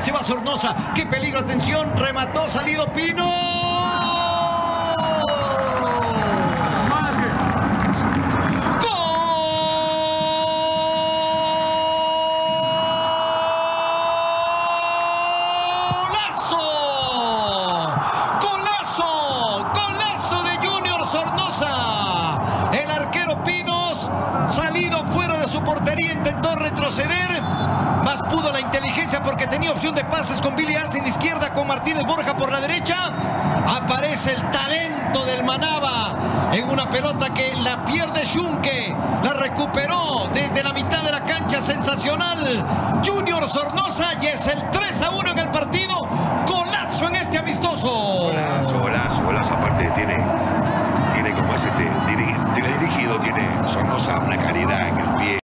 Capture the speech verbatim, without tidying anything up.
Se va Sornosa. ¡Qué peligro! Atención. Remató. Salido Pino. El arquero Pinos, salido fuera de su portería, intentó retroceder, más pudo la inteligencia porque tenía opción de pases con Billy Arce en la izquierda, con Martínez Borja por la derecha. Aparece el talento del Manaba en una pelota que la pierde Schunke, la recuperó desde la mitad de la cancha, sensacional Junior Sornosa, y es el tres a uno en el partido.